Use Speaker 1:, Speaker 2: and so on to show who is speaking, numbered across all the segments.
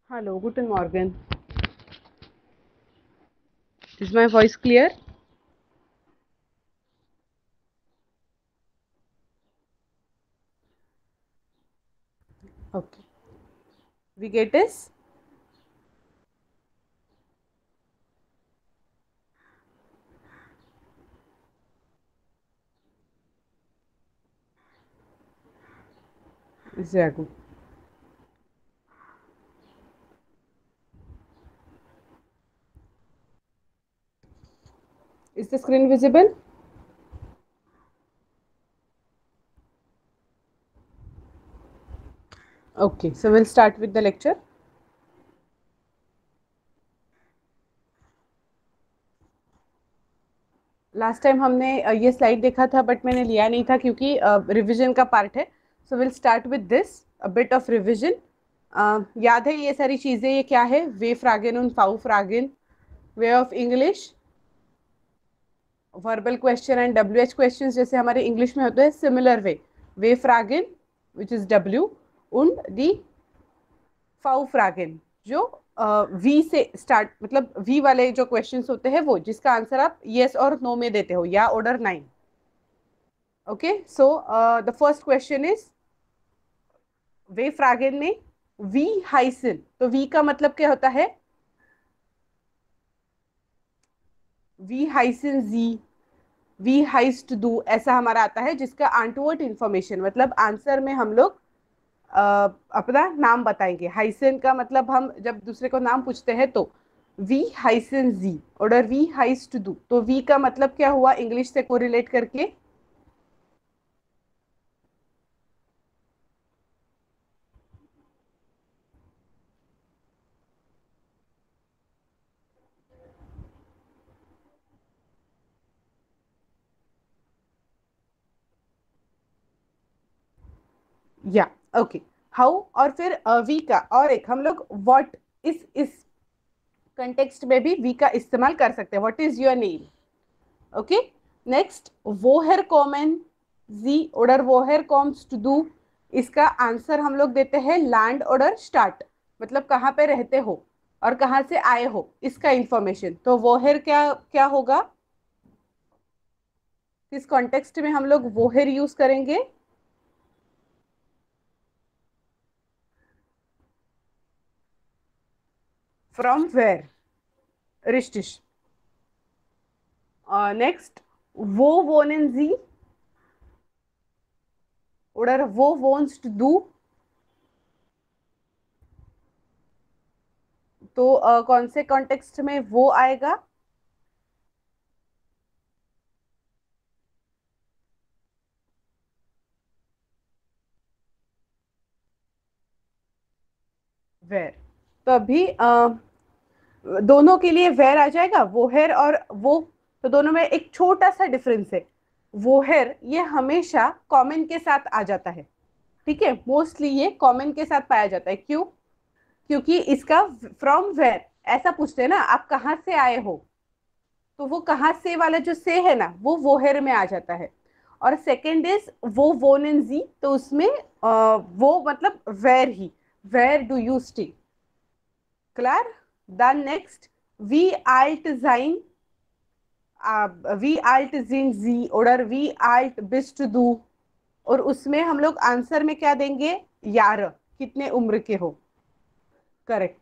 Speaker 1: Hello, guten Morgen. Is my voice clear? Okay. We get this? Sehr gut. Is the screen visible? Okay, so we'll start with the lecture. Last time हमने ये slide देखा था but मैंने लिया नहीं था क्योंकि revision का पार्ट है. So will start with this a bit of revision. याद है ये सारी चीज़ें ये क्या है? वे फ्रागेन und फाउ फ्रागेन, वे of English, verbal question and WH question जैसे हमारे इंग्लिश में होते हैं सिमिलर वे फ्रागेन विच इज W und दी फाउ फ्रागेन जो वी से स्टार्ट, मतलब वी वाले जो क्वेश्चंस होते हैं वो जिसका आंसर आप यस और नो में देते हो या ऑर्डर 9. Okay, so the first question is वे फ्रागेन में वी हाइसिन. तो वी का मतलब क्या होता है? वी हाइसिन जी, वी हाइस्ट डू, ऐसा हमारा आता है जिसका आंटवर्ड इंफॉर्मेशन मतलब आंसर में हम लोग अपना नाम बताएंगे. हाइसन का मतलब हम जब दूसरे को नाम पूछते हैं तो वी हाइसन जी और वी हाइस्ट डू. तो वी का मतलब क्या हुआ इंग्लिश से कोरिलेट करके? या ओके, हाउ. और फिर वी का और एक हम लोग व्हाट, इस कंटेक्स्ट में भी वी का इस्तेमाल कर सकते हैं. What is your name. Okay, next वोहर कॉमन जी ऑर्डर वोहर कॉम्स टू डू. इसका आंसर हम लोग देते हैं लैंड ऑर्डर स्टार्ट, मतलब कहाँ पे रहते हो और कहाँ से आए हो इसका इंफॉर्मेशन. तो वोहर क्या क्या होगा? किस कॉन्टेक्स्ट में हम लोग वोहर यूज करेंगे? From where, रिश्टिश. नेक्स्ट वो वोनेन जी ऑर्डर वो वोन्स टू डू. तो कौन से कॉन्टेक्स्ट में वो आएगा? वेयर. तो अभी दोनों के लिए वेयर आ जाएगा, वोहेर और वो. तो दोनों में एक छोटा सा डिफरेंस है. वोहेर ये हमेशा कॉमन के साथ आ जाता है. ठीक है, मोस्टली ये कॉमन के साथ पाया जाता है. क्यों? क्योंकि इसका फ्रॉम वेयर ऐसा पूछते हैं ना, आप कहाँ से आए हो, तो वो कहाँ से वाला जो से है ना वो वोहेर में आ जाता है. और सेकेंड इज वो वोन इन जी, तो उसमें वो मतलब वेयर ही, where do you stay. Clear? Then next वी आल्ट जाइन, वी आल्ट जिन जी और वी आल्ट बिस्ट दू. और उसमें हम लोग आंसर में क्या देंगे? यार कितने उम्र के हो. करेक्ट.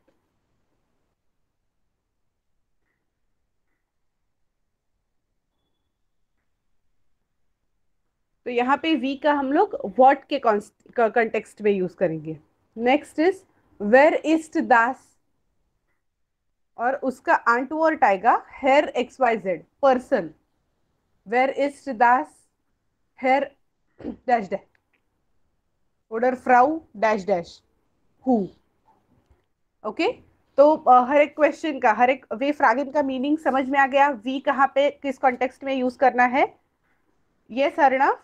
Speaker 1: तो यहाँ पे वी का हम लोग व्हाट के कंटेक्स्ट में यूज करेंगे. नेक्स्ट इज वेर इस्ट दास, और उसका आंटवर्ट आएगा हेर एक्स वाई जेड पर्सन. वेर इस्ट दास हेर डैश डैश ऑर्डर फ्राउ डैश डैश हु. ओके, तो हर एक क्वेश्चन का, हर एक वे फ्रैगमेंट का मीनिंग समझ में आ गया. वी कहाँ पे किस कॉन्टेक्स्ट में यूज करना है. ये Arnav.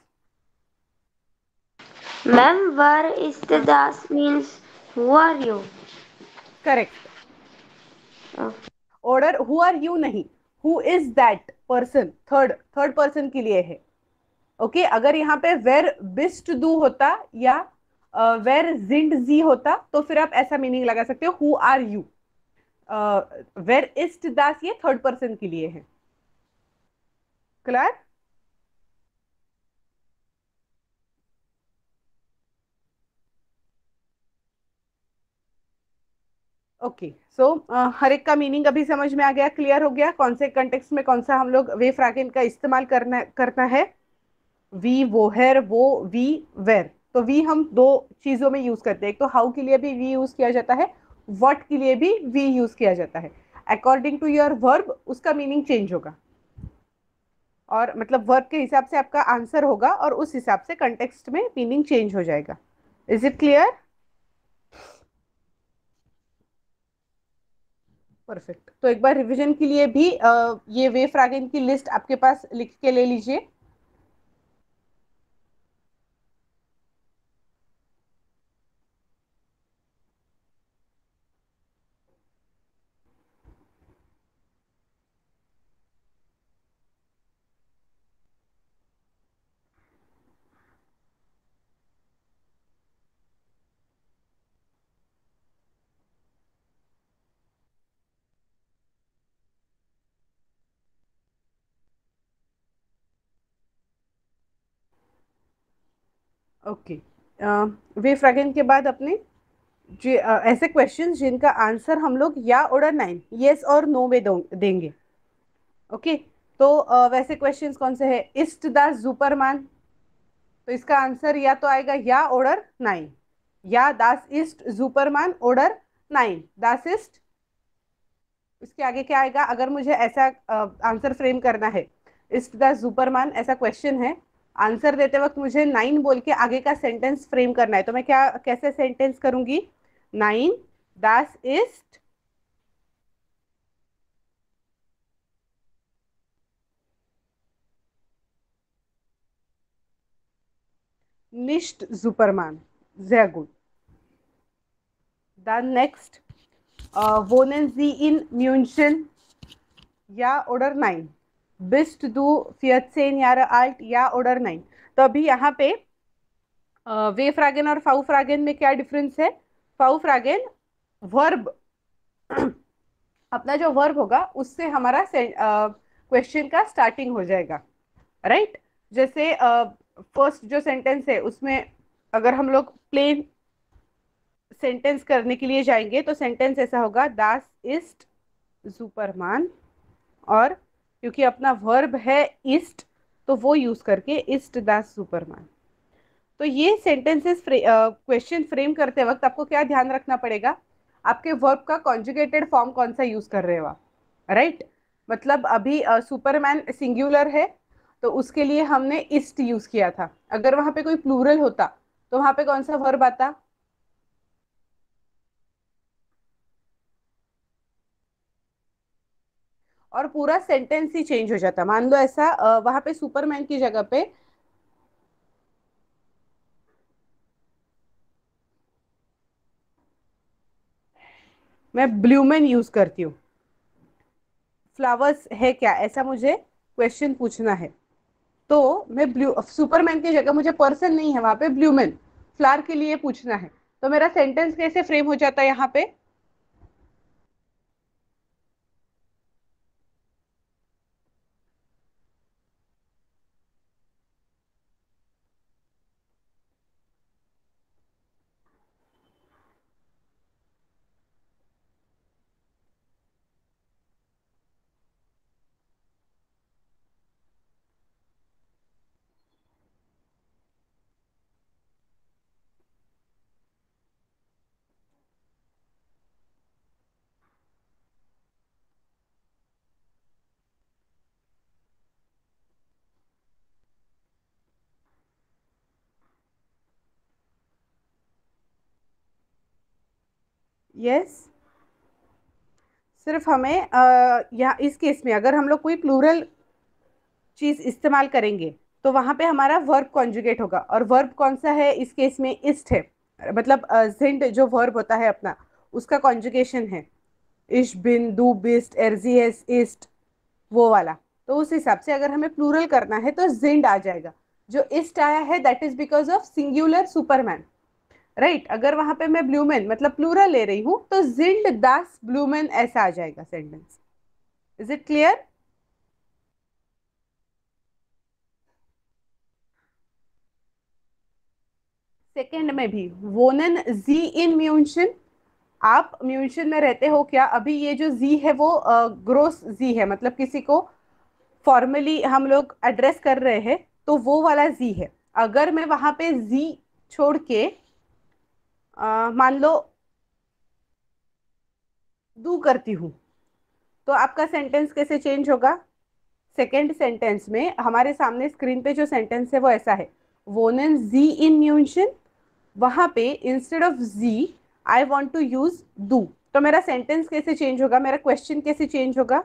Speaker 2: Ma'am, where is the das means who are you?
Speaker 1: Correct.
Speaker 2: Oh,
Speaker 1: ऑर्डर हु आर यू नहीं, who is that person, third third person के लिए है. ओके, अगर यहाँ पे वेर बिस्ट डू होता या वेर जिंड जी होता तो फिर आप ऐसा मीनिंग लगा सकते हो, हु आर यू। वेर इस्ट दास ये थर्ड पर्सन के लिए है। क्लियर? ओके, सो हर एक का मीनिंग अभी समझ में आ गया, क्लियर हो गया कौन से कंटेक्स्ट में कौन सा हम लोग वे फ्रैगेंट का इस्तेमाल करना करना है। वी वो हेर, वो वी वेर। तो वी हम दो चीजों में यूज करते हैं, एक तो हाउ के लिए भी वी यूज किया जाता है, व्हाट के लिए भी वी यूज किया जाता है। अकॉर्डिंग टू योर वर्ब उसका मीनिंग चेंज होगा, और मतलब वर्ब के हिसाब से आपका आंसर होगा और उस हिसाब से कंटेक्स्ट में मीनिंग चेंज हो जाएगा। Is it clear? परफेक्ट। तो एक बार रिवीजन के लिए भी ये वे फ्रैगेंट की लिस्ट आपके पास लिख के ले लीजिए। ओके, वे फ्रैगेंट के बाद अपने ऐसे क्वेश्चंस जिनका आंसर हम लोग या और नाइन, यस और नो में देंगे। ओके, तो वैसे क्वेश्चंस कौन से हैं? इस्ट द सुपरमैन, तो इसका आंसर या तो आएगा या और नाइन, या दास इस्ट सुपरमैन और नाइन दास इस्ट। इसके आगे क्या आएगा? अगर मुझे ऐसा आंसर फ्रेम करना है, इस्ट द सुपरमैन ऐसा क्वेश्चन है, आंसर देते वक्त मुझे नाइन बोल के आगे का सेंटेंस फ्रेम करना है, तो मैं क्या कैसे सेंटेंस करूंगी? नाइन दास इस्ट nicht Superman. Sehr gut. Dann next. Wohnen Sie in München? Ja oder nein? Bist du 14 Jahre alt? Ja oder nein? तो अभी यहाँ पे वे फ्रैगेन और फाउ फ्रैगेन में क्या डिफरेंस है? फाउ फ्रैगेन वर्ब, अपना जो वर्ब होगा उससे हमारा क्वेश्चन का स्टार्टिंग हो जाएगा, राइट? जैसे फर्स्ट जो सेंटेंस है उसमें अगर हम लोग प्लेन सेंटेंस करने के लिए जाएंगे तो सेंटेंस ऐसा होगा, दास इस्ट सुपरमान, और क्योंकि अपना वर्ब है इस्ट तो वो यूज करके इस्ट दास सुपरमान। तो ये सेंटेंसेस क्वेश्चन फ्रेम करते वक्त आपको क्या ध्यान रखना पड़ेगा? आपके वर्ब का कॉन्जुगेटेड फॉर्म कौन सा यूज कर रहे हो आप, राइट? मतलब अभी सुपरमैन सिंगुलर है तो उसके लिए हमने इस्ट यूज किया था, अगर वहां पे कोई प्लूरल होता तो वहां पे कौन सा वर्ब आता? और पूरा सेंटेंस ही चेंज हो जाता। मान लो ऐसा वहां पे सुपरमैन की जगह पे मैं ब्लूमैन यूज करती हूँ, फ्लावर्स है क्या ऐसा मुझे क्वेश्चन पूछना है, तो मैं ब्लू सुपरमैन की जगह, मुझे पर्सन नहीं है वहां पे, ब्लूमैन फ्लावर के लिए पूछना है, तो मेरा सेंटेंस कैसे फ्रेम हो जाता है यहाँ पे? यस, सिर्फ हमें यहाँ इस केस में अगर हम लोग कोई प्लूरल चीज इस्तेमाल करेंगे तो वहां पे हमारा वर्ब कॉन्जुगेट होगा, और वर्ब कौन सा है इस केस में? इस्ट है, मतलब जिंड जो वर्ब होता है अपना उसका कॉन्जुगेशन है, इश बिन दू बिस्ट एरजीएस इस्ट, वो वाला। तो उस हिसाब से अगर हमें प्लूरल करना है तो जिंड आ जाएगा। जो इस्ट आया है that is because of singular Superman, right. अगर वहां पे मैं ब्लूमेन मतलब प्लूरल ले रही हूं तो जिंड दास ब्लूमेन ऐसा आ जाएगा sentence. Is it clear? Second में भी वोनन जी इन म्यूनशन। आप म्यूनशन में रहते हो क्या? अभी ये जो जी है वो ग्रोस जी है, मतलब किसी को फॉर्मली हम लोग एड्रेस कर रहे हैं तो वो वाला जी है। अगर मैं वहां पे जी छोड़ के मान लो डू करती हूँ तो आपका सेंटेंस कैसे चेंज होगा? सेकेंड सेंटेंस में हमारे सामने स्क्रीन पे जो सेंटेंस है वो ऐसा है, वोनन जी इन म्यूनशन। वहां पे इंस्टेड ऑफ जी आई वॉन्ट टू यूज डू। तो मेरा सेंटेंस कैसे चेंज होगा, मेरा क्वेश्चन कैसे चेंज होगा?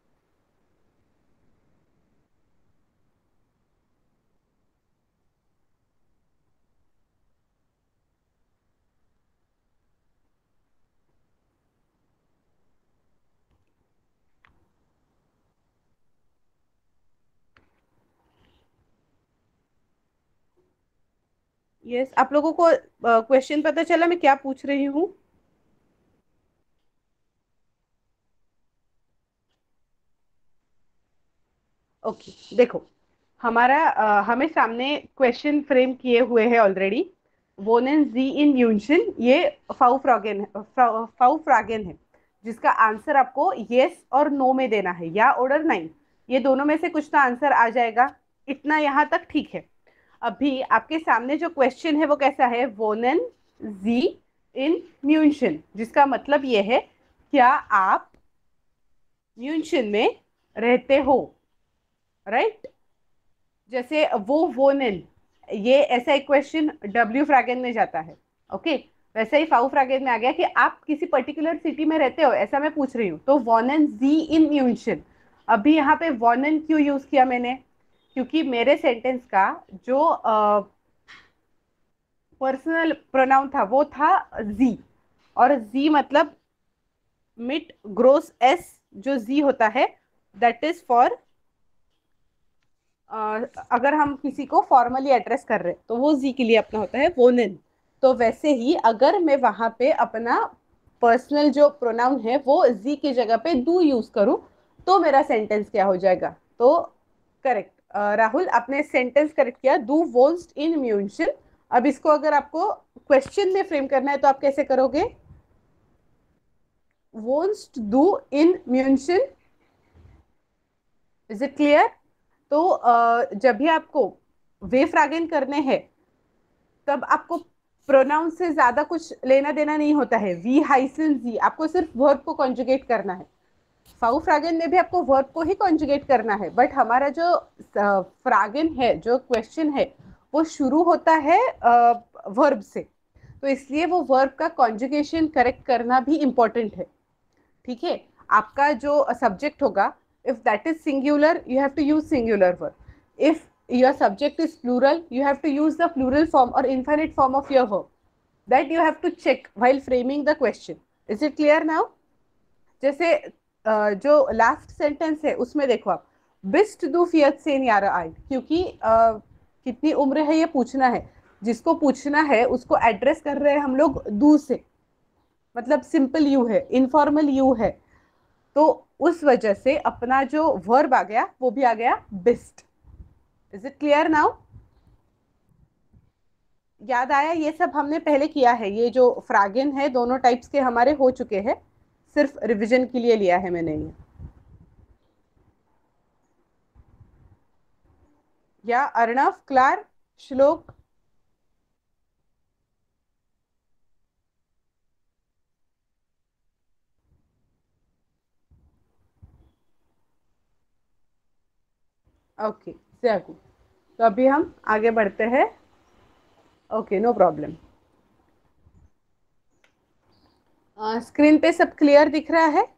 Speaker 1: यस, आप लोगों को क्वेश्चन पता चला मैं क्या पूछ रही हूँ? ओके, देखो, हमें सामने क्वेश्चन फ्रेम किए हुए हैं ऑलरेडी। वोनेन जी इन यूंशन, ये फाउ फ्रागेन है जिसका आंसर आपको यस और नो में देना है, या और नहीं, ये दोनों में से कुछ तो आंसर आ जाएगा। इतना यहाँ तक ठीक है। अभी आपके सामने जो क्वेश्चन है वो कैसा है, वोनेन जी इन म्यूनशन, जिसका मतलब ये है क्या आप म्यूनशन में रहते हो, राइट? जैसे वो वोनेन, ये ऐसा एक क्वेश्चन डब्ल्यू फ्रैगन में जाता है। ओके, वैसे ही फाउ फ्रैगन में आ गया कि आप किसी पर्टिकुलर सिटी में रहते हो, ऐसा मैं पूछ रही हूँ, तो वॉनन जी इन म्यूनशन। अभी यहाँ पे वॉनन क्यों यूज किया मैंने? क्योंकि मेरे सेंटेंस का जो पर्सनल प्रोनाउन था वो था जी, और जी मतलब मिट ग्रोस एस, जो जी होता है दैट इज फॉर अगर हम किसी को फॉर्मली एड्रेस कर रहे हैं तो वो जी के लिए अपना होता है वोनिन। तो वैसे ही अगर मैं वहां पे अपना पर्सनल जो प्रोनाउन है वो जी की जगह पे डू यूज करूं तो मेरा सेंटेंस क्या हो जाएगा? तो करेक्ट, राहुल आपने सेंटेंस करेक्ट किया, डू वोन्स्ट इन म्यूनशन। अब इसको अगर आपको क्वेश्चन में फ्रेम करना है तो आप कैसे करोगे? वोन्स्ट डू इन म्यूनशन। Is it clear? तो जब भी आपको वे फ्रैगेन करने हैं तब आपको प्रोनाउन से ज्यादा कुछ लेना देना नहीं होता है। वी हाइसन जी, आपको सिर्फ वर्ब को कॉन्जुगेट करना है। फाउ फ्रैगन में भी आपको वर्ब को ही कॉन्जुगेट करना है, बट हमारा जो फ्रैगन है, जो क्वेश्चन है, वो शुरू होता है वर्ब से, तो इसलिए वो वर्ब का कॉन्जुगेशन करेक्ट करना भी इम्पोर्टेंट है। ठीक है? आपका जो सब्जेक्ट होगा, if that is singular you have to use singular verb, if your subject is plural you have to use the plural form or infinite form of your verb, that you have to check while framing the question. Is it clear now? जैसे जो last sentence है उसमें देखो आप, बिस्ट दू फियत से यारा आई, क्योंकि कितनी उम्र है ये पूछना है, जिसको पूछना है उसको एड्रेस कर रहे हैं हम लोग दू से, मतलब सिंपल यू है, इनफॉर्मल यू है, तो उस वजह से अपना जो वर्ब आ गया वो भी आ गया बिस्ट। Is it clear now? याद आया? ये सब हमने पहले किया है, ये जो फ्रैगन है दोनों टाइप्स के हमारे हो चुके हैं, सिर्फ रिवीजन के लिए लिया है मैंने ये। या अर्णव, क्लार, श्लोक? ओके, जयकू। तो अभी हम आगे बढ़ते हैं। Okay, no problem. स्क्रीन पे सब क्लियर दिख रहा है?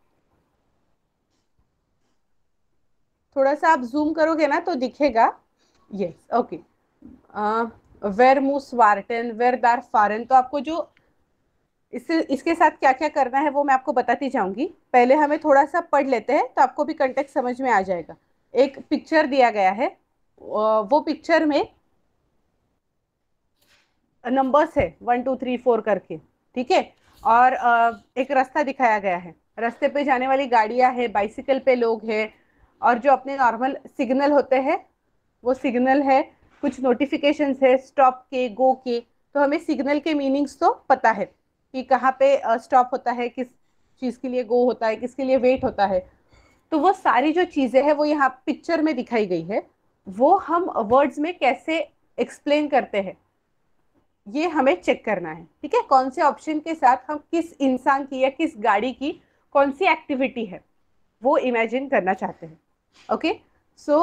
Speaker 1: थोड़ा सा आप जूम करोगे ना तो दिखेगा। Yes, okay. वेर मूस वार्टन वेर दार फारन, तो आपको जो इसके साथ क्या क्या करना है वो मैं आपको बताती जाऊंगी। पहले हमें थोड़ा सा पढ़ लेते हैं तो आपको भी कंटेक्स्ट समझ में आ जाएगा। एक पिक्चर दिया गया है, वो पिक्चर में नंबर्स है 1 2 3 4 करके, ठीक है। और एक रास्ता दिखाया गया है, रास्ते पे जाने वाली गाड़ियां है, बाइसिकल पे लोग हैं, और जो अपने नॉर्मल सिग्नल होते हैं वो सिग्नल है, कुछ नोटिफिकेशंस है स्टॉप के, गो के। तो हमें सिग्नल के मीनिंग्स तो पता है कि कहाँ पे स्टॉप होता है, किस चीज़ के लिए गो होता है, किसके लिए वेट होता है। तो वो सारी जो चीज़ें हैं वो यहाँ पिक्चर में दिखाई गई है, वो हम वर्ड्स में कैसे एक्सप्लेन करते हैं ये हमें चेक करना है, ठीक है। कौन से ऑप्शन के साथ हम किस इंसान की या किस गाड़ी की कौन सी एक्टिविटी है वो इमेजिन करना चाहते हैं। ओके, सो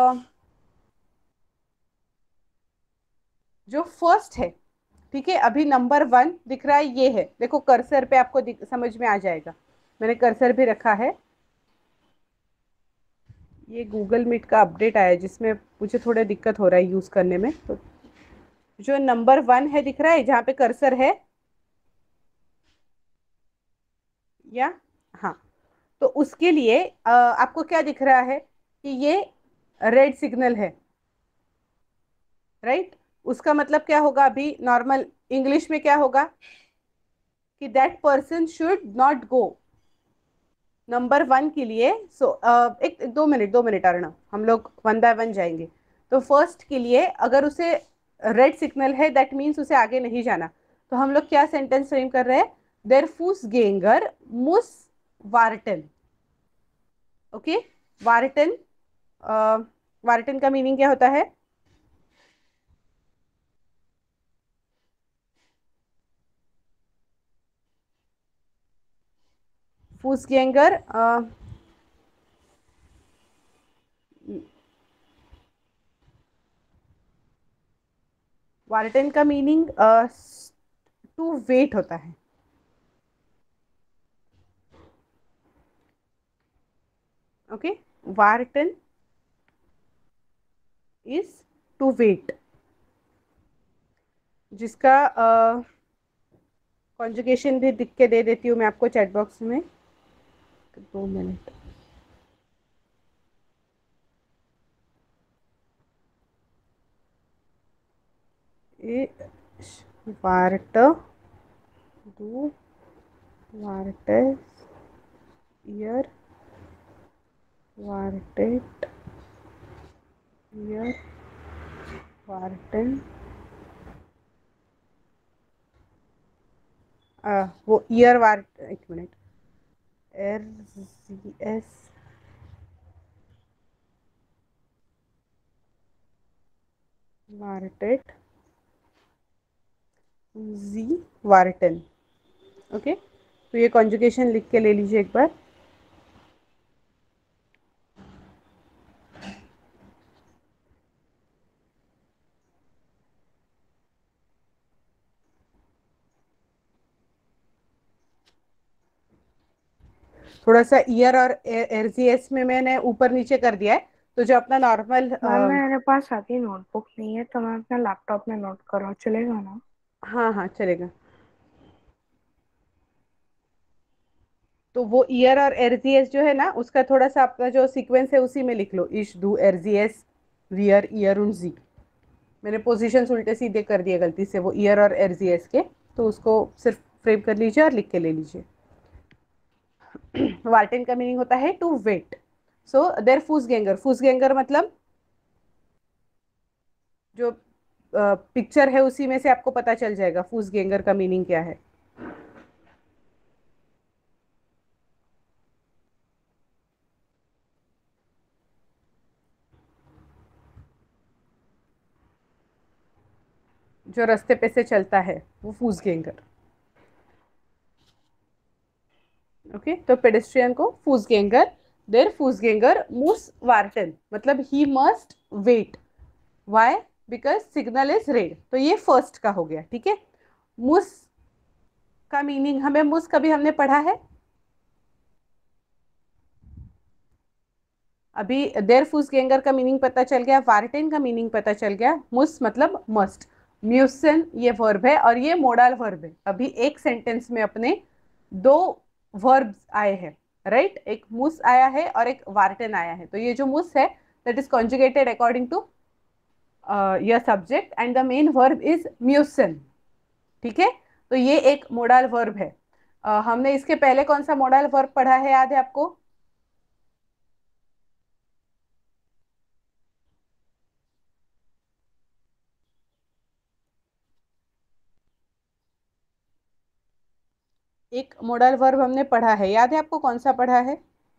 Speaker 1: जो फर्स्ट है, ठीक है, अभी नंबर 1 दिख रहा है, ये है, देखो कर्सर पे आपको समझ में आ जाएगा, मैंने कर्सर भी रखा है। ये गूगल मीट का अपडेट आया है जिसमें मुझे थोड़ा दिक्कत हो रहा है यूज़ करने में। तो जो नंबर 1 है दिख रहा है जहाँ पे कर्सर है, या, हाँ, तो उसके लिए आपको क्या दिख रहा है कि ये रेड सिग्नल है, राइट। उसका मतलब क्या होगा, अभी नॉर्मल इंग्लिश में क्या होगा कि that person should not go. Number 1 के लिए, सो एक 2 मिनट अर्णव, हम लोग 1 बाय 1 जाएंगे। तो फर्स्ट के लिए अगर उसे रेड सिग्नल है दैट मीन्स उसे आगे नहीं जाना, तो हम लोग क्या सेंटेंस फ्रेम कर रहे हैं, देर फूस गेंगर मुस वार्टन। ओके, वार्टन, वार्टन का मीनिंग क्या होता है, फूस गेंगर, 'वार्टन' का मीनिंग टू वेट होता है। ओके, वार्टन इज टू वेट, जिसका कॉन्जुगेशन भी लिख के दे देती हूँ मैं आपको चैट बॉक्स में। 2 मिनट, ए वार्ट, डू, वार्टेस, ईयर, वार्टेट, ईयर, वार्टन, वो ईयर वार्ट, एक मिनट, RCS, वार्टेट, जी, वार्टन। ओके, तो ये कॉन्जुगेशन लिख के ले लीजिए एक बार। थोड़ा सा ईयर और RCS में मैंने ऊपर नीचे कर दिया है, तो जो अपना नॉर्मल,
Speaker 2: मैम मेरे पास अभी नोटबुक नहीं है तो मैं अपने लैपटॉप में नोट कर रहा हूँ, चलेगा ना?
Speaker 1: हाँ हाँ चलेगा। तो वो ईयर और RCS जो है ना उसका थोड़ा सा अपना जो सीक्वेंस है उसी में लिख लो, इश डू RCS वियर ईयर उन जी। मैंने पोजीशंस उल्टे सीधे कर दिए गलती से वो ईयर और RCS के, तो उसको सिर्फ फ्रेम कर लीजिए और लिख के ले लीजिए। वार्टेन का मीनिंग होता है टू वेट। सो देर फूसगेंगर, फूसगेंगर मतलब जो पिक्चर है उसी में से आपको पता चल जाएगा फूसगेंगर का मीनिंग क्या है। जो रास्ते पे से चलता है वो फूसगेंगर। ओके, तो पेडेस्ट्रियन को फूसगेंगर, देर फूसगेंगर मूस वार्टन, मतलब he must wait, why, because signal is red. तो ये फर्स्ट का हो गया, ठीक है। मुस का मीनिंग, हमें मुस कभी हमने पढ़ा है, अभी देर फूसगेंगर का मीनिंग पता चल गया, वार्टेन का मीनिंग पता चल गया, मुस मतलब मस्ट, म्यूसन ये वर्ब है और ये मोडल वर्ब है। अभी एक सेंटेंस में अपने दो वर्ब्स आए हैं, राइट, एक मुस आया है और एक वार्टेन आया है। तो ये जो मुस है that is conjugated according to your subject and the main verb is म्यूसन। ठीक है, तो ये एक मोडाल वर्ब है। हमने इसके पहले कौन सा मोडाल वर्ब पढ़ा है, याद है आपको? एक मोडाल वर्ब हमने पढ़ा है, याद है आपको कौन सा पढ़ा है?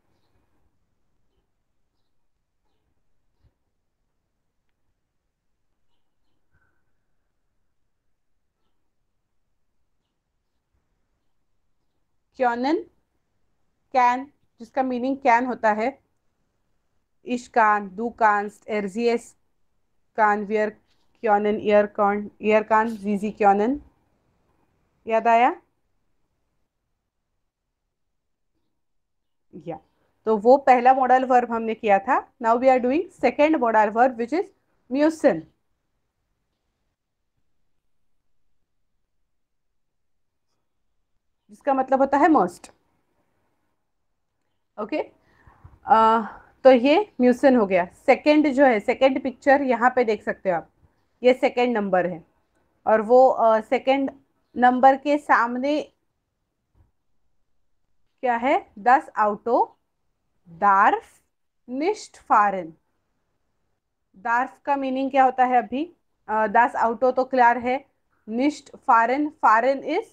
Speaker 1: क्योनन, कैन, जिसका मीनिंग कैन होता है। इश कान, दू कांस्ट, एरजीएस कान, वियर क्योनन, ईयर कान, जीजी क्योनन। याद आया? या, तो वो पहला मॉडल वर्ब हमने किया था। Now we are doing second modal verb which is म्यूसिन, जिसका मतलब होता है मस्ट। ओके, तो ये म्यूसिन हो गया। सेकेंड जो है, सेकेंड पिक्चर यहाँ पे देख सकते हो आप, ये सेकेंड नंबर है। और वो सेकेंड नंबर के सामने क्या है? दस आउटो दार्फ निश्ट फारन। दार्फ का मीनिंग क्या होता है अभी? दस आउटो तो क्लियर है। निश्ट फारन, फारन इज,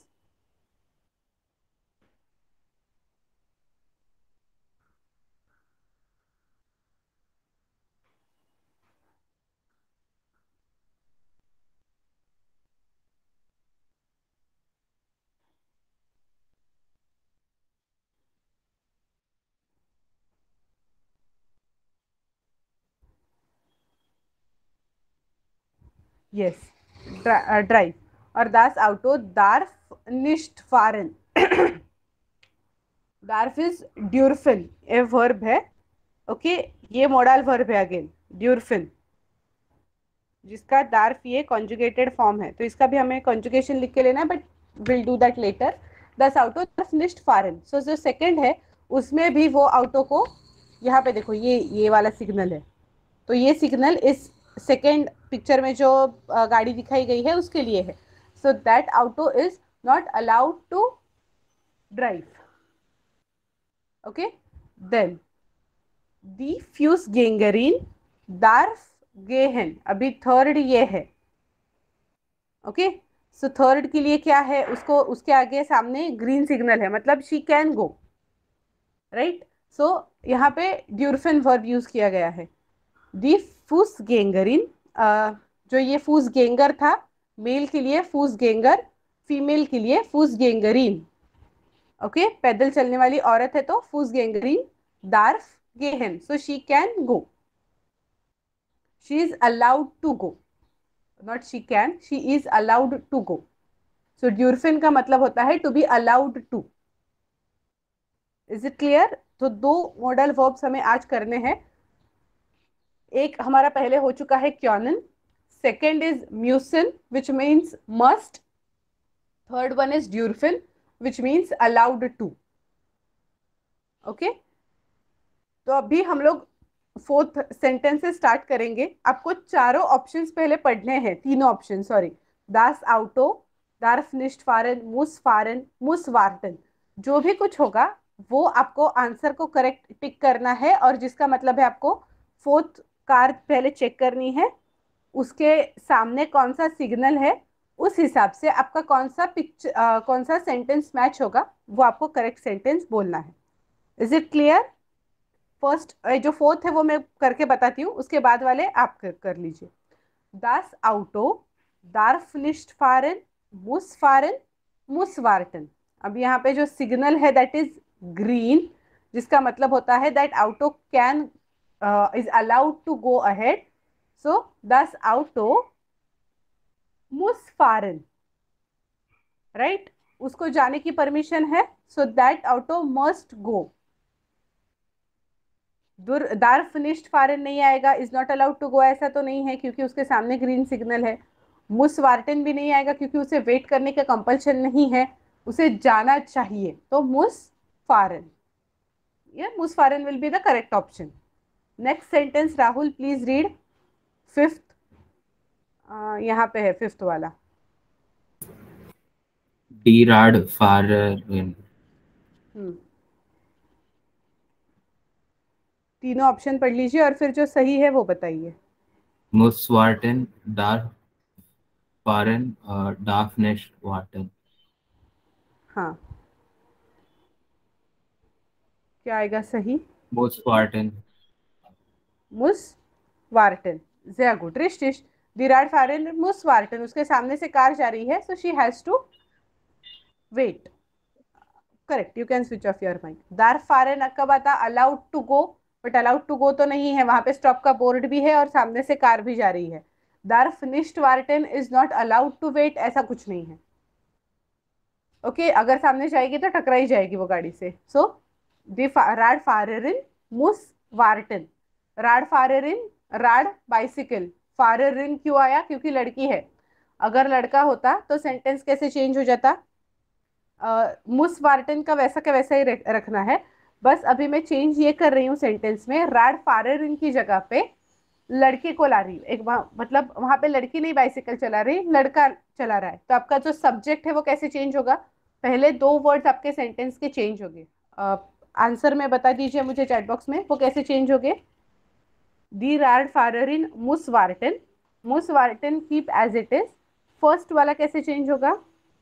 Speaker 1: यस, ड्राइव। और दास आउटो दार्फ निश्ट फारन। दार्फ इज ड्यूरफिन, ए वर्ब है। ओके, ये मॉडल वर्ब है अगेन, ड्यूरफिन, जिसका दार्फ ये कॉन्जुगेटेड फॉर्म है। तो इसका भी हमें कॉन्जुगेशन लिख के लेना है, but will do that later. दस आउटो दार्फ निश्ट फारन। सो जो सेकंड है उसमें भी वो आउटो को, यहाँ पे देखो ये वाला सिग्नल है। तो ये सिग्नल इस सेकेंड पिक्चर में जो गाड़ी दिखाई गई है उसके लिए है। So that auto is not allowed to drive. Okay, then दी फ्यूज गेंगरीन दार्फ गेहन, अभी थर्ड ये है। ओके, सो थर्ड के लिए क्या है, उसको उसके आगे सामने ग्रीन सिग्नल है, मतलब she can go, right. So यहाँ पे ड्यूरफिन वर्ब यूज किया गया है। दी फूस गेंगरिन, जो ये फूस गेंगर था, मेल के लिए फूस गेंगर, फीमेल के लिए फूस गेंगरीन। ओके, पैदल चलने वाली औरत है तो फूस गेंगरीन दार्फ गेहन, so she can go, she is allowed to go, not she can, she is allowed to go. So ड्यूरफिन का मतलब होता है to be allowed to. Is it clear? तो दो मॉडल वर्ब्स हमें आज करने हैं। एक हमारा पहले हो चुका है क्योनन, सेकेंड इज म्यूसिन which means must, third one is ड्यूरफिन which means allowed to. Okay, तो अभी हम लोग फोर्थ सेंटेंस से स्टार्ट करेंगे। आपको चारों ऑप्शंस पहले पढ़ने हैं, तीनों ऑप्शन, सॉरी। दास आउटो दार्फ निश्ट फारन मुस वार्टन, जो भी कुछ होगा वो आपको आंसर को करेक्ट टिक करना है, और जिसका मतलब है आपको फोर्थ कार पहले चेक करनी है, उसके सामने कौन सा सिग्नल है, उस हिसाब से आपका कौन सा सेंटेंस मैच होगा, वो आपको करेक्ट सेंटेंस बोलना है। Is it clear? फर्स्ट जो फोर्थ है वो मैं करके बताती हूँ, उसके बाद वाले आप कर लीजिए। दास आउटो दार्फ निश्ट फारन मुस फारन मुस वार्टन। अब यहाँ पे जो सिग्नल है दैट इज ग्रीन, जिसका मतलब होता है that auto can is allowed to go ahead. So दास आउटो मुस फारन, राइट, उसको जाने की परमिशन है। So that auto must go. दार्फ निश्ट फारन नहीं आएगा, is not allowed to go, ऐसा तो नहीं है क्योंकि उसके सामने ग्रीन सिग्नल है। मुस वार्टन भी नहीं आएगा क्योंकि उसे वेट करने का कंपल्शन नहीं है, उसे जाना चाहिए। तो मुस फारन, ये मुस फारन will be the correct option. Next sentence Rahul please read, fifth, यहाँ पे है फिफ्थ वाला।
Speaker 3: Die Radfahrerin
Speaker 1: हम्म, तीनों ऑप्शन पढ़ लीजिए और फिर जो सही है वो बताइए।
Speaker 3: muss warten, darf fahren, darf nicht warten.
Speaker 1: हाँ, क्या आएगा सही?
Speaker 3: Muss warten.
Speaker 1: मुस वार्टन। sehr gut, richtig. Die Radfahrerin muss warten, उसके सामने से कार जा रही है, so she has to wait. Correct, you can switch off your mic. दार फारेन कब आता? Allowed to go, but allowed to go तो नहीं है, वहां पे स्टॉप का बोर्ड भी है और सामने से कार भी जा रही है। दार फिनिश्ड वार्टन is not allowed to wait, ऐसा कुछ नहीं है। ओके अगर सामने जाएगी तो टकराई जाएगी वो गाड़ी से। सो दी राड फारेरिन मुस वार्टन। राड फारेरिन, राड बाइसिकल, फारेरिन क्यों आया? क्योंकि लड़की है। अगर लड़का होता तो सेंटेंस कैसे चेंज हो जाता? मुस वार्टन का वैसा का वैसा ही रखना है। बस अभी मैं चेंज ये कर रही हूँ सेंटेंस में, राड फारेरिन की जगह पे लड़के को ला रही हूँ। एक मतलब वहां पे लड़की नहीं बाइसिकल चला रही, लड़का चला रहा है, तो आपका जो सब्जेक्ट है वो कैसे चेंज होगा? पहले दो वर्ड्स आपके सेंटेंस के चेंज हो गए। आंसर में बता दीजिए मुझे चैट बॉक्स में, वो कैसे चेंज हो गए? दी राड फारेरिन मुस वार्टन keep as it is. First वाला कैसे चेंज होगा?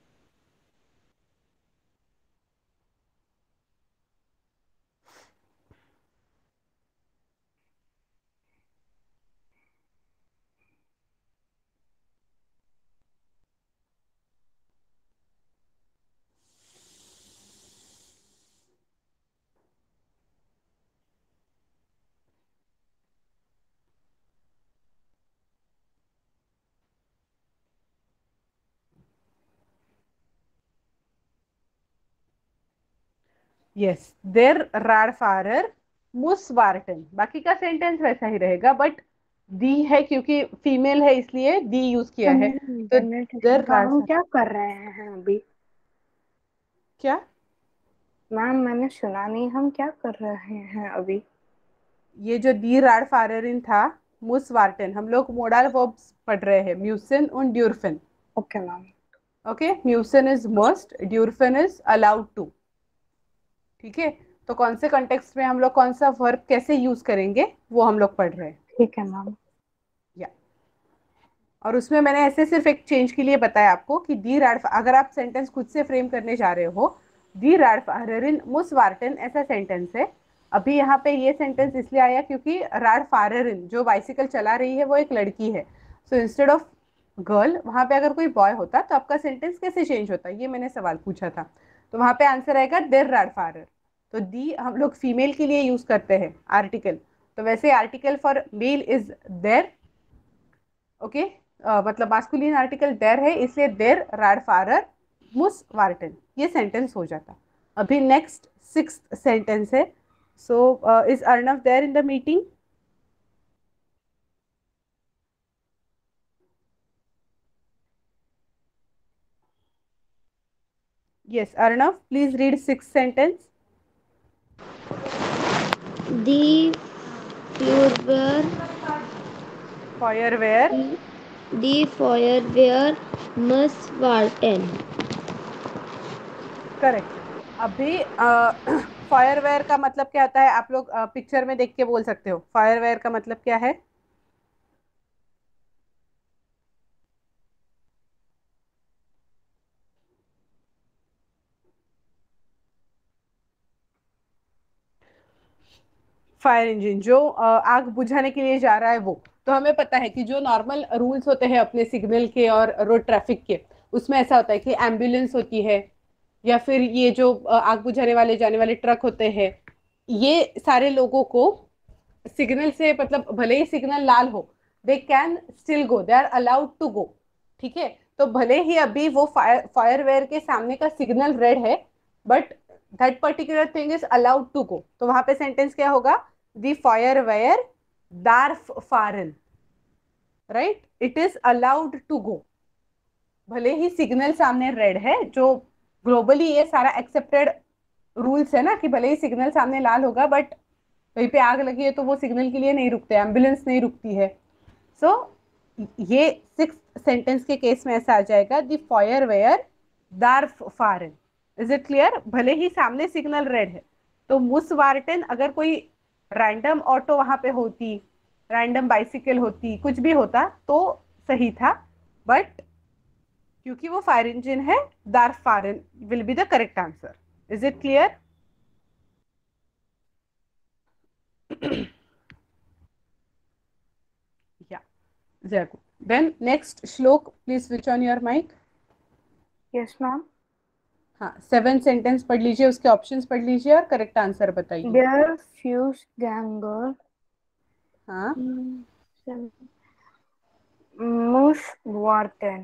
Speaker 1: यस, देर राडफारर मुस वार्टन, बाकी का सेंटेंस वैसा ही रहेगा, बट दी है क्योंकि फीमेल है इसलिए दी यूज किया है।
Speaker 2: मैंने
Speaker 1: तो
Speaker 2: इंटरनेट इशू
Speaker 1: देर
Speaker 2: था, हम
Speaker 1: राडफार
Speaker 2: क्या कर रहे हैं अभी?
Speaker 1: क्या?
Speaker 2: मैम मैंने सुना नहीं, हम क्या कर रहे हैं अभी?
Speaker 1: ये जो दी राडफाररिन था, मुस वार्टन, हम लोग मोडल वर्ब्स पढ़ रहे हैं, म्यूसिन और ड्यूरफिन।
Speaker 2: Okay ma'am.
Speaker 1: ओके, म्यूसिन इज मस्ट, ड्यूरफिन इज अलाउड टू। ठीक है, तो कौन से कॉन्टेक्स्ट में हम लोग कौन सा वर्ब कैसे यूज करेंगे वो हम लोग पढ़ रहे हैं।
Speaker 2: ठीक है मैम।
Speaker 1: या और उसमें मैंने ऐसे सिर्फ एक चेंज के लिए बताया आपको कि दी राड, अगर आप सेंटेंस खुद से फ्रेम करने जा रहे हो, दी राडफाहरेरिन मुस वार्टन ऐसा सेंटेंस है। अभी यहाँ पे ये सेंटेंस इसलिए आया क्योंकि राडफाहरेरिन जो बाइसिकल चला रही है वो एक लड़की है। सो इंस्टेड ऑफ गर्ल वहां पे अगर कोई बॉय होता तो आपका सेंटेंस कैसे चेंज होता, ये मैंने सवाल पूछा था। तो वहां पे आंसर आएगा देर राडफाहरर। तो दी हम लोग फीमेल के लिए यूज करते हैं आर्टिकल, तो वैसे आर्टिकल फॉर मेल इज देर। ओके, मतलब मास्कुलिन आर्टिकल देर है, इसलिए देर राडफारर मुस वार्टन, ये सेंटेंस हो जाता। अभी नेक्स्ट सिक्स सेंटेंस है। So is Arnav there in the meeting? Yes Arnav, please read six sentence.
Speaker 4: Die Feuerwehr,
Speaker 1: फायरवेयर,
Speaker 4: die Feuerwehr muss warten.
Speaker 1: Correct. अभी फायरवेयर का मतलब क्या होता है? आप लोग पिक्चर में देख के बोल सकते हो फायरवेयर का मतलब क्या है। फायर इंजन जो आग बुझाने के लिए जा रहा है वो। तो हमें पता है कि जो नॉर्मल रूल्स होते हैं अपने सिग्नल के और रोड ट्रैफिक के, उसमें ऐसा होता है कि एम्बुलेंस होती है, या फिर ये जो आग बुझाने वाले जाने वाले ट्रक होते हैं, ये सारे लोगों को सिग्नल से, मतलब भले ही सिग्नल लाल हो, they can still go, they are allowed to go. ठीक है, तो भले ही अभी वो फायरवेयर के सामने का सिग्नल रेड है, but that particular thing is allowed to go. तो वहां पे सेंटेंस क्या होगा? द फायरवेयर दार्फ फारन, right, it is allowed to go. भले ही सिग्नल सामने रेड है, जो ग्लोबली ये सारा एक्सेप्टेड रूल्स है ना, कि भले ही सिग्नल सामने लाल होगा, बट कहीं पे आग लगी है तो वो सिग्नल के लिए नहीं रुकते, एम्बुलेंस नहीं रुकती है। सो ये सिक्स सेंटेंस के केस में ऐसा आ जाएगा, द फायर वेयर दार्फ फारन। Is it clear? भले ही सामने सिग्नल रेड है, तो मुसवार्टन अगर कोई रैंडम ऑटो वहां पे होती, रैंडम बाइसिकल होती, कुछ भी होता तो सही था, बट क्योंकि वो फायर इंजन है, दार्फ फारन will be the correct answer. Is it clear? Yeah, very good. Then next Shlok, please switch on your mic.
Speaker 2: Yes ma'am.
Speaker 1: हाँ, 7 सेंटेंस पढ़ लीजिए, उसके ऑप्शंस पढ़ लीजिए और करेक्ट आंसर बताइए।
Speaker 2: देयर फ्यूज गैंगर
Speaker 1: हाँ,
Speaker 2: मुश वार्टन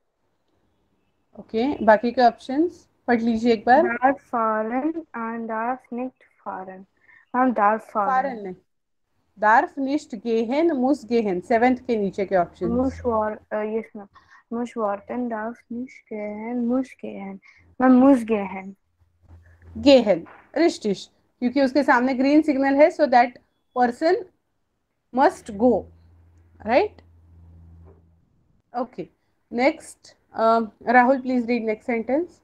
Speaker 1: ओके, बाकी के ऑप्शंस पढ़ लीजिए एक बार।
Speaker 2: दार्फ फारन एंड दार्फ निक्ट फारन। मैम दार्फ फारन।
Speaker 1: फारन ने दार्फ निश्ट गेहन मुस गेहन, सेवेंथ के नीचे के ऑप्शंस।
Speaker 2: मुश वार यस मैम। मुश वार्टन दार्फ निश गेहन मुश गेहन। मैम मुश गेहन।
Speaker 1: गेहन रिश्टिश, क्योंकि उसके सामने ग्रीन सिग्नल है, so that person must go, right? Okay, next Rahul, please read next sentence.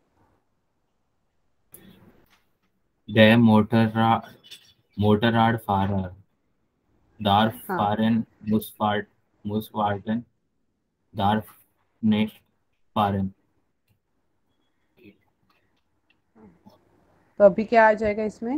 Speaker 3: Der Motorradfahrer darf
Speaker 1: हाँ,
Speaker 3: fahren, muss warten, darf nicht fahren.
Speaker 1: तो अभी क्या आ जाएगा इसमें?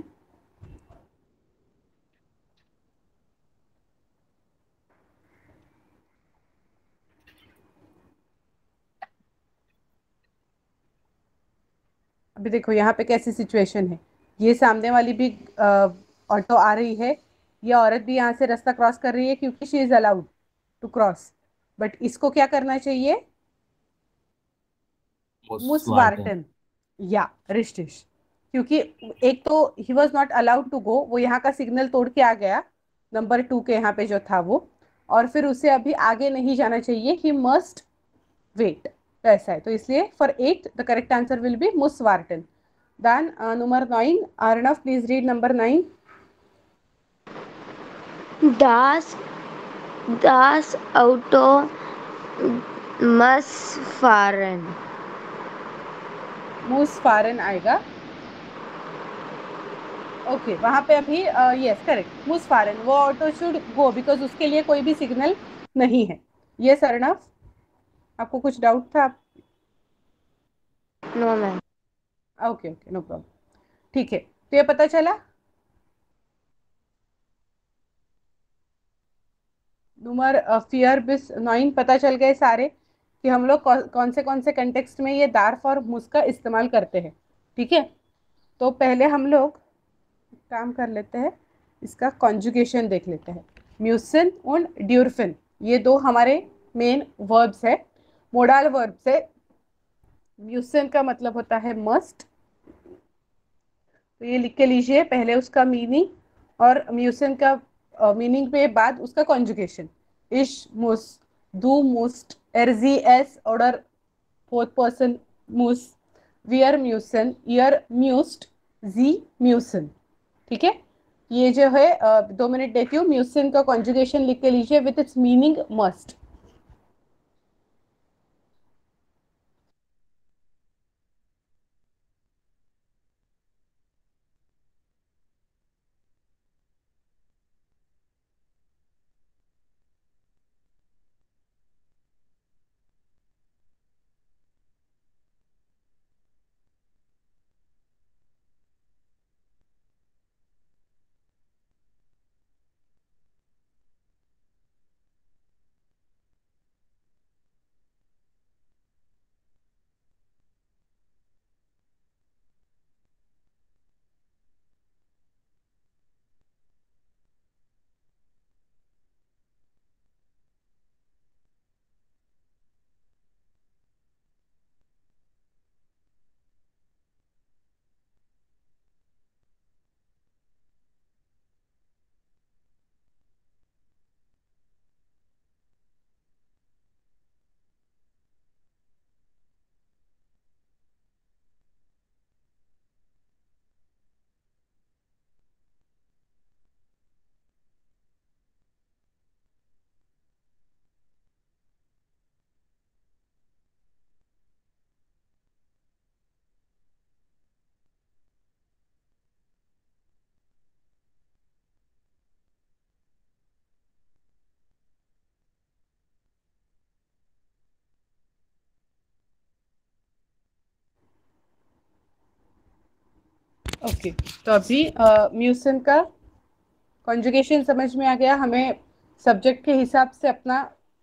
Speaker 1: अभी देखो यहाँ पे कैसी सिचुएशन है, ये सामने वाली भी ऑटो आ रही है, ये औरत भी यहाँ से रास्ता क्रॉस कर रही है क्योंकि she is allowed to cross, but इसको क्या करना चाहिए?
Speaker 3: Muss warten.
Speaker 1: मुसवार्टन या रिश्टिश, क्योंकि एक तो he was not allowed to go, वो यहाँ का सिग्नल तोड़ के आ गया, नंबर 2 के यहाँ पे जो था वो, और फिर उसे अभी आगे नहीं जाना चाहिए, ही मस्ट वेट, तो ऐसा है, तो इसलिए for 8 the correct answer will be मुसवार्टन। Then number 9, Arnav please read number 9।
Speaker 4: Das das Auto muss fahren.
Speaker 1: मुसफारन आएगा, ओके, वहां पे अभी यस करेक्ट, मुसफारन, वो ऑटो शुड गो बिकॉज उसके लिए कोई भी सिग्नल नहीं है। यस अर्णव, आपको कुछ डाउट था?
Speaker 4: No, ma'am.
Speaker 1: Okay okay, no problem, ठीक है, तो ये पता चला। नंबर फियर बिस 9 पता चल गए सारे कि हम लोग कौन से कंटेक्स्ट में ये दार्फ और मुस का इस्तेमाल करते हैं, ठीक है? तो पहले हम लोग काम कर लेते हैं, इसका कॉन्जुगेशन देख लेते हैं। म्यूसिन और ड्यूरफिन, ये दो हमारे मेन वर्ब्स है, मोडाल वर्ब्स है। म्यूसिन का मतलब होता है मस्ट, तो ये लिख के लीजिए पहले उसका मीनिंग, और म्यूसिन का मीनिंग पे बाद उसका कॉन्जुगेशन। इश मुस, दू मुस्ट, एरजी एस ऑर्डर फोर्थ पर्सन मुस, वियर म्यूसन, ईयर म्यूस्ट, जी म्यूसन, ठीक है? ये जो है 2 मिनट देती हूँ, म्यूसिन का कॉन्जुगेशन लिख के लीजिए with its meaning must. Okay, तो अभी म्यूसन का कॉन्जुगेशन समझ में आ गया। हमें सब्जेक्ट के हिसाब से अपना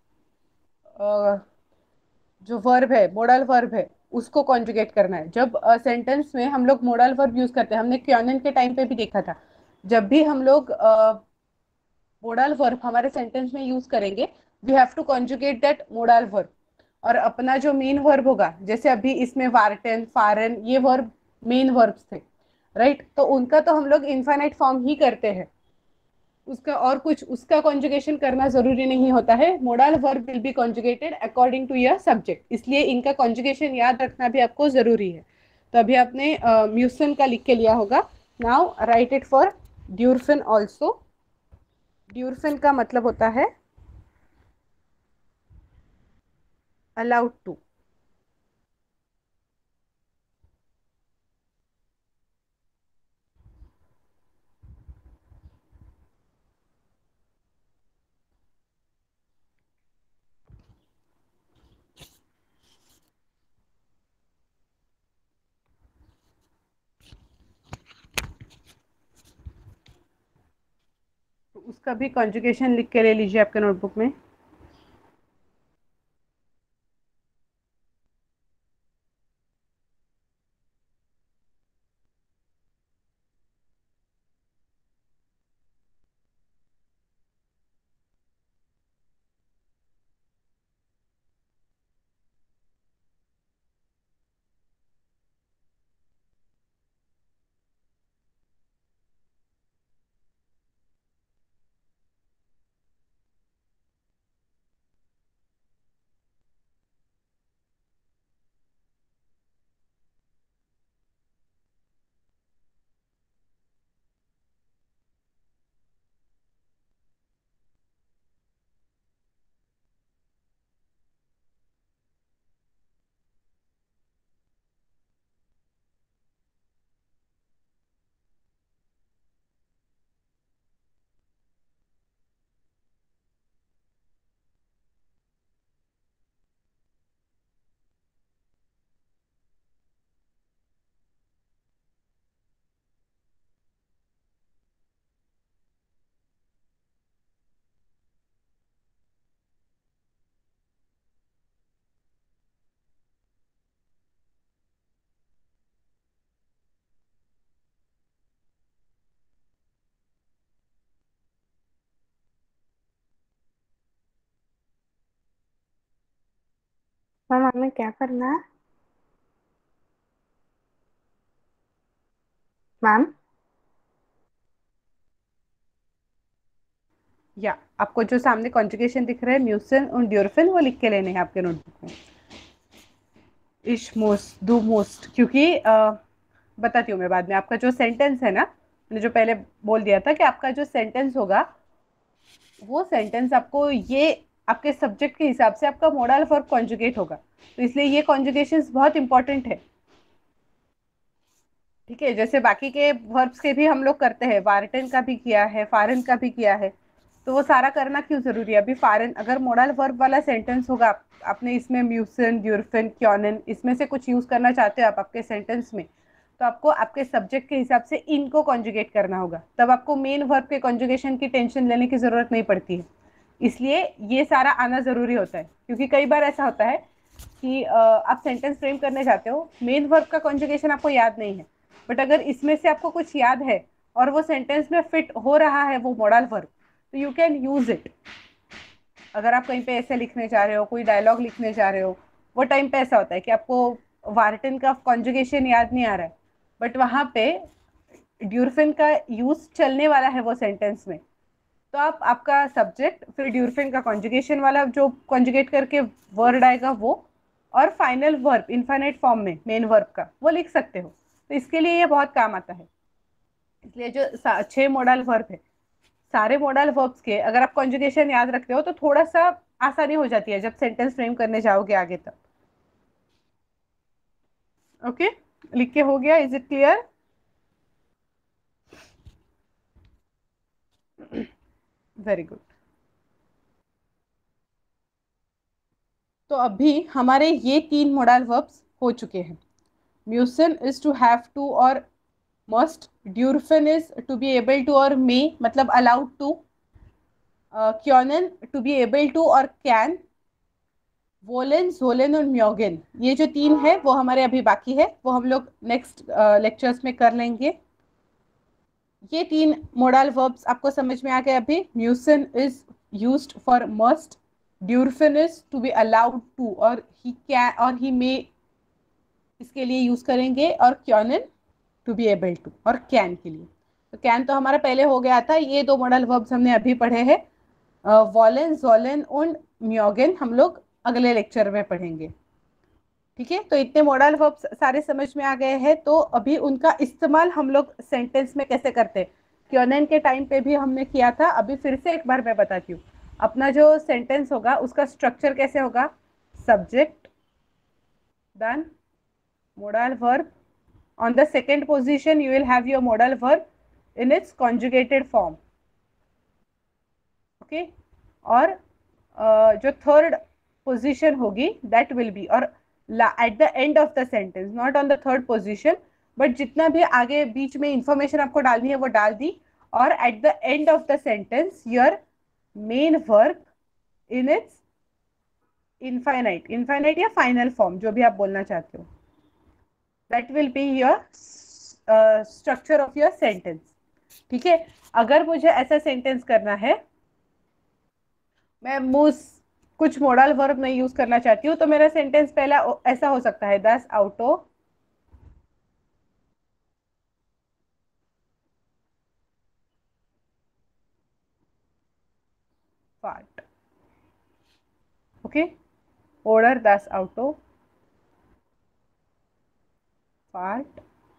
Speaker 1: जो वर्ब है, मोडल वर्ब है, उसको कॉन्जुगेट करना है। जब सेंटेंस में हम लोग मोडल वर्ब यूज करते हैं, हमने क्योनन के टाइम पे भी देखा था, जब भी हम लोग मोडल वर्ब हमारे सेंटेंस में यूज करेंगे, we have to conjugate that modal verb. और अपना जो मेन वर्ब होगा, जैसे अभी इसमें वार्टन, फारन, ये वर्ब मेन वर्ब्स थे, राइट? तो उनका तो हम लोग इनफाइनाइट फॉर्म ही करते हैं, उसका और कुछ उसका कॉन्जुगेशन करना जरूरी नहीं होता है। Modal verb will be conjugated according to your subject, इसलिए इनका कॉन्जुगेशन याद रखना भी आपको जरूरी है। तो अभी आपने म्यूसन का लिख के लिया होगा। नाउ राइट इट फॉर ड्यूरफिन ऑल्सो। ड्यूरफिन का मतलब होता है अलाउड टू। तो उसका भी कॉन्जुगेशन लिख के ले लीजिए आपके नोटबुक में।
Speaker 2: मैम हमें क्या करना है? मैम
Speaker 1: या आपको जो सामने कॉन्जुगेशन दिख रहा है म्यूसिन और ड्यूरफिन, वो लिख के लेने हैं आपके नोटबुक में। इश मोस्ट, डू मोस्ट, क्योंकि बताती हूँ मैं बाद में। आपका जो सेंटेंस है ना, मैंने जो पहले बोल दिया था कि आपका जो सेंटेंस होगा, वो सेंटेंस आपको ये आपके सब्जेक्ट के हिसाब से आपका मोडल वर्ब कॉन्जुगेट होगा। तो इसलिए ये कॉन्जुगेशन बहुत इंपॉर्टेंट है। ठीक है, जैसे बाकी के वर्ब्स के भी हम लोग करते हैं, वार्टन का भी किया है, फारन का भी किया है, तो वो सारा करना क्यों जरूरी है? अभी फारन अगर मोडल वर्ब वाला सेंटेंस होगा, आपने इसमें म्यूसन, ड्यूरफिन, क्योनन, इसमें से कुछ यूज करना चाहते हो आप आपके सेंटेंस में, तो आपको आपके सब्जेक्ट के हिसाब से इनको कॉन्जुगेट करना होगा। तब आपको मेन वर्ब के कॉन्जुगेशन की टेंशन लेने की जरूरत नहीं पड़ती है। इसलिए ये सारा आना जरूरी होता है, क्योंकि कई बार ऐसा होता है कि आप सेंटेंस फ्रेम करने जाते हो, मेन वर्ब का कॉन्जुगेशन आपको याद नहीं है, बट अगर इसमें से आपको कुछ याद है और वो सेंटेंस में फिट हो रहा है वो मॉडल वर्ब, तो यू कैन यूज इट। अगर आप कहीं पे ऐसे लिखने जा रहे हो, कोई डायलॉग लिखने जा रहे हो, वो टाइम पे ऐसा होता है कि आपको वार्टन का कॉन्जुगेशन याद नहीं आ रहा है, बट वहां पे ड्यूरफिन का यूज चलने वाला है वो सेंटेंस में, तो आप आपका सब्जेक्ट फिर ड्यूरफिन का कॉन्जुगेशन वाला जो कॉन्जुगेट करके वर्ड आएगा वो, और फाइनल वर्ब इनफाइनाइट फॉर्म में मेन वर्ब का वो लिख सकते हो। तो इसके लिए ये बहुत काम आता है। इसलिए जो 6 मॉडल वर्ब है, सारे मॉडल वर्ब्स के अगर आप कॉन्जुगेशन याद रखते हो तो थोड़ा सा आसानी हो जाती है जब सेंटेंस फ्रेम करने जाओगे आगे तब। ओके, लिख के हो गया? Is it clear? Very good. तो अभी हमारे ये 3 मॉडल वर्ब्स हो चुके हैं। म्यूसन इज टू हैव टू और must, ड्यूरफिन is to be able to और may मतलब allowed to, क्योनन to be able to और can, वोलेन, जोलेन और म्योगेन, ये जो तीन है वो हमारे अभी बाकी है, वो हम लोग नेक्स्ट लेक्चर्स में कर लेंगे। ये तीन मोडल वर्ब्स आपको समझ में आ गए अभी। म्यूसिन इज यूज्ड फॉर मस्ट, ड्यूरफिन is to be allowed to और ही कैन और ही मे इसके लिए यूज करेंगे, और क्योनन टू बी एबल टू और कैन के लिए। तो कैन तो हमारा पहले हो गया था, ये दो मॉडल वर्ब्स हमने अभी पढ़े हैं। वॉलेन, जोलेन और म्योगेन हम लोग अगले लेक्चर में पढ़ेंगे। ठीक है, तो इतने मॉडल वर्ब्स सारे समझ में आ गए हैं। तो अभी उनका इस्तेमाल हम लोग सेंटेंस में कैसे करते हैं, क्योनन के टाइम पे भी हमने किया था, अभी फिर से एक बार मैं बताती हूँ। अपना जो सेंटेंस होगा उसका स्ट्रक्चर कैसे होगा, subject, then modal verb. On the second position you will have your modal verb in its conjugated form. Okay, और जो थर्ड पोजीशन होगी that will be, और at the end of the sentence, not on the third position, but जितना भी आगे बीच में information आपको डालनी है वो डाल दी, और at the end of the sentence your main verb in its infinite या final form, जो भी आप बोलना चाहते हो, that will be your structure of your sentence. ठीक है, अगर मुझे ऐसा सेंटेंस करना है, मैं कुछ मॉडल वर्ब नहीं यूज करना चाहती हूँ, तो मेरा सेंटेंस पहला ऐसा हो सकता है, 10 आउटो फाट। ओके, ऑर्डर 10 आउटो फाट,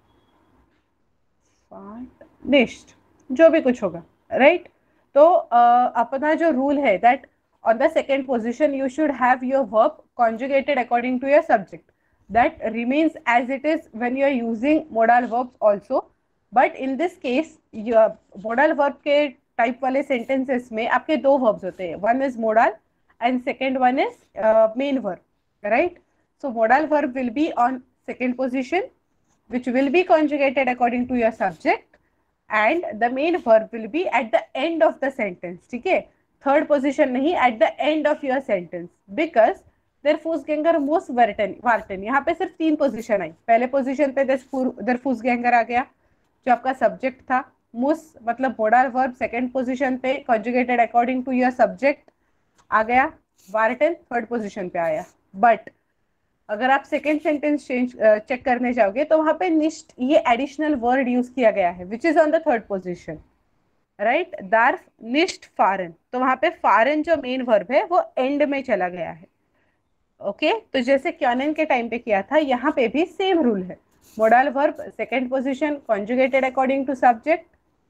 Speaker 1: फाट निश्ट, जो भी कुछ होगा, राइट। तो अपना जो रूल है that on the second position you should have your verb conjugated according to your subject, that remains as it is when you are using modal verbs also, but in this case your modal verb के type वाले sentences में आपके दो verbs होते हैं, one is modal and second one is main verb, right? So modal verb will be on second position which will be conjugated according to your subject, and the main verb will be at the end of the sentence. ठीक है, third position नहीं, at the end of your sentence, because देर फूसगैंगर मोस्ट वार्टन, यहाँ पे सिर्फ तीन पोजीशन आई। पहले पोजीशन पे देर फूसगैंगर आ गया जो आपका सब्जेक्ट था, मुस मतलब मोडल वर्ब सेकंड पोजीशन पे conjugated according to your subject आ गया, वार्टन थर्ड पोजीशन पे आया। बट अगर आप सेकेंड सेंटेंस चेक करने जाओगे तो वहां पे निश्ट ये एडिशनल वर्ड यूज किया गया है which is on the third position, right. दार्फ निश्ट फारन, तो वहां पे फारन जो मेन वर्ब है वो एंड में चला गया है। ओके, तो जैसे क्योनन के टाइम पे किया था, यहाँ पे भी सेम रूल है, modal verb second position conjugated according to subject,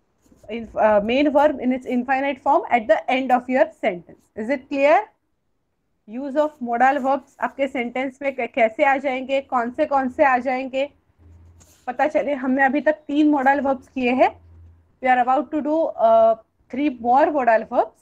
Speaker 1: main verb in its infinite form at the end of your sentence. Is it clear? Use of modal verbs आपके सेंटेंस में कैसे आ जाएंगे, कौन से आ जाएंगे, पता चले। हमने अभी तक 3 मोडल वर्ब्स किए हैं, we are about to do 3 more modal verbs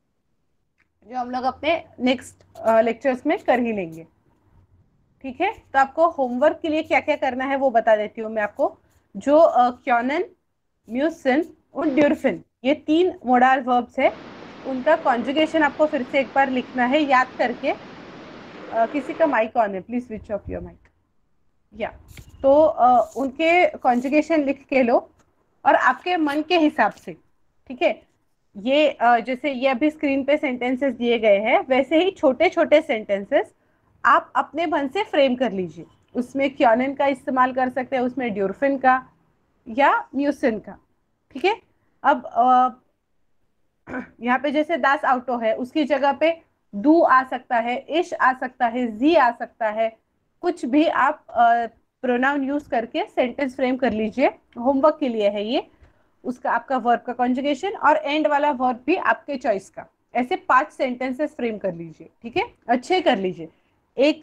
Speaker 1: जो हम लोग अपने नेक्स्ट लेक्चर्स में कर ही लेंगे। ठीक है, तो आपको होमवर्क के लिए क्या क्या करना है वो बता देती हूँ मैं आपको। जो क्योनन, म्यूसिन और ड्यूरफिन, ये 3 मोडल वर्ब्स है, उनका कॉन्जुगेशन आपको फिर से एक बार लिखना है याद करके। किसी का माइक ऑन है, please switch off your mic. या तो उनके कॉन्जुगेशन लिख के लो और आपके मन के हिसाब से, ठीक है, ये जैसे ये अभी स्क्रीन पे सेंटेंसेस दिए गए हैं, वैसे ही छोटे छोटे सेंटेंसेस आप अपने मन से फ्रेम कर लीजिए। उसमें क्योनन का इस्तेमाल कर सकते हैं, उसमें ड्यूरफिन का या म्यूसिन का। ठीक है, अब यहाँ पे जैसे 10 आउटो है, उसकी जगह पे डू आ सकता है, इश आ सकता है, जी आ सकता है, कुछ भी आप प्रोनाउन यूज करके सेंटेंस फ्रेम कर लीजिए। होमवर्क के लिए है ये, उसका आपका वर्ब का कॉन्जुगेशन और एंड वाला वर्ब भी आपके चॉइस का। ऐसे 5 सेंटेंसेस फ्रेम कर लीजिए, ठीक है, अच्छे कर लीजिए। एक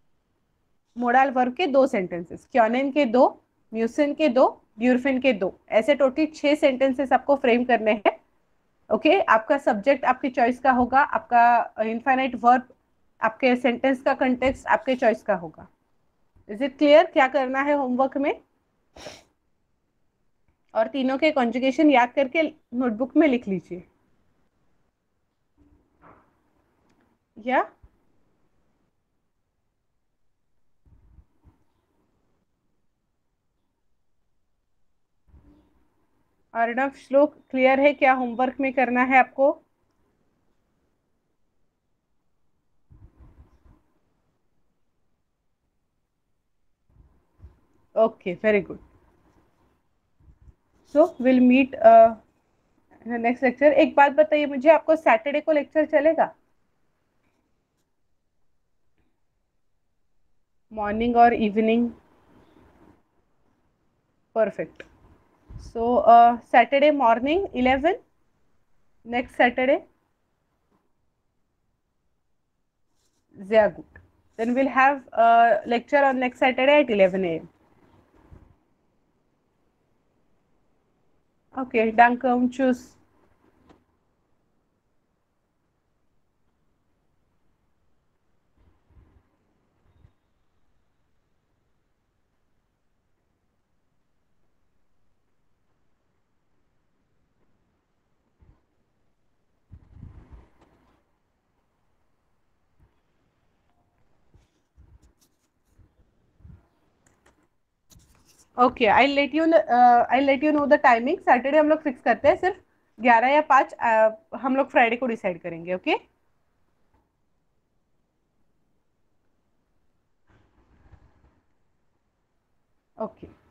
Speaker 1: मोडल वर्ब के 2 सेंटेंसेस, क्योनन के 2, म्यूसिन के 2, ड्यूरफिन के 2, ऐसे टोटल 6 सेंटेंसेस आपको फ्रेम करने हैं। ओके, आपका सब्जेक्ट आपकी चॉइस का होगा, आपका इनफाइनाइट वर्ब, आपके सेंटेंस का कंटेक्स्ट आपके चॉइस का होगा। इज इट क्लियर क्या करना है होमवर्क में? और तीनों के कॉन्जुगेशन याद करके नोटबुक में लिख लीजिए। या अर्णव, श्लोक क्लियर है? क्या होमवर्क में करना है आपको? Okay, very good. So will meet next lecture. एक बात बताइए मुझे, आपको सैटरडे को लेक्चर चलेगा? मॉर्निंग और evening? Perfect. So Saturday morning 11, next Saturday? Yeah, good. Then we'll have a lecture on next Saturday at 11 a.m. Okay, danke und tschüss. Okay, I let you know the timing. Saturday हम लोग fix करते हैं, सिर्फ 11 या 5 हम लोग Friday को decide करेंगे। Okay okay.